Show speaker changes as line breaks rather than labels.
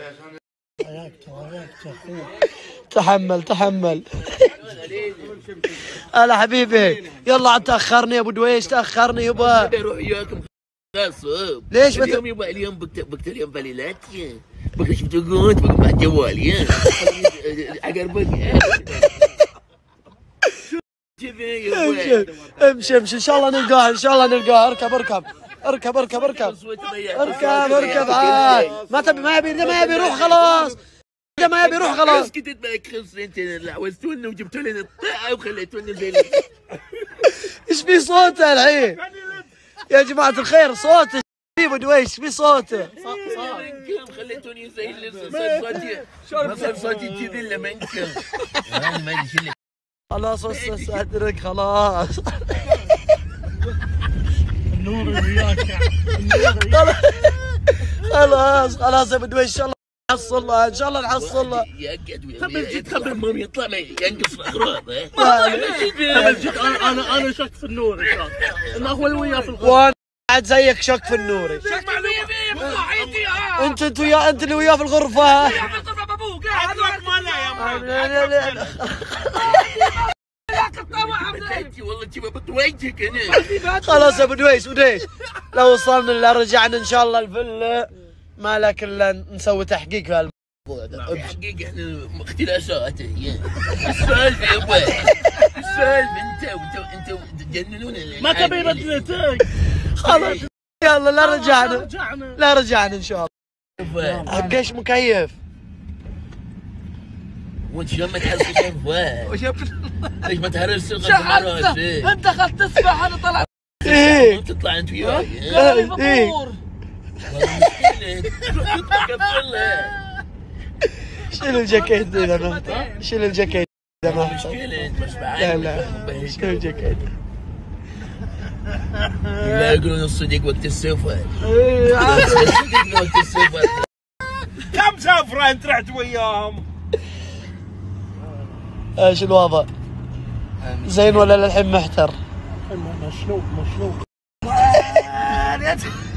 تحمل تحمل. هلا حبيبي، يلا عاد تاخرني يا ابو دويش، تاخرني يبا.
اروح وياكم غصب.
ليش
اليوم يبا اليوم بكت اليوم باليلات بكتشف تقعد مع جوالي عقربك
امشي امشي ان شاء الله نلقاه، ان شاء الله نلقاه. اركب اركب اركب اركب اركب اركب اركب عاد. ما يبي يروح خلاص، ما يبي يروح خلاص.
اسكت بالك 5 سنين لعوزتوني وجبتوا لي الطاعه وخليتوني زي
ايش في صوته الحين يا جماعه الخير؟ صوته ابو دويش في صوته.
خليتوني زي اللي صار صوتي كذا الا منكم. انا ما ادري شو.
خلاص ادرك خلاص.
النور وياك.
خلاص يا ابو دويش، ان شاء الله نحصلها، ان شاء الله نحصلها.
خبر مام يطلع ما ينقص الاغراض.
انا شك في النور ان شاء الله، انه هو اللي وياه في الغرفه.
وانا بعد زيك شك في النوري. انت اللي وياه في الغرفه.
والله تبى بتوجهك انا.
خلاص يا ابو دويش لو وصلنا الا رجعنا ان شاء الله الفيلا ما لك الا نسوي تحقيق في الموضوع ده.
تحقيق احنا اختلاسات. السالفه يا ابوي، السالفه انت تجننون.
ما تبي بدلتك.
خلاص يلا لا رجعنا ان شاء الله. حقش مكيف
وانت شلون ما تحرص كيف وش ليش ما تهرس
شحنت انت اخذت تسبح انا طلعت.
ايه
تطلع انت وياي.
ايه
والله مشكلة.
شيل الجاكيت اذا شيل الجاكيت اذا ما
مشكلة انت مش
لا شيل الجاكيت.
لا يقولون الصديق وقت السفر. الصديق وقت السفر.
كم سافرة انت رحت وياهم؟
ايش الوضع؟ زين ولا للحين محتر؟
مشلوق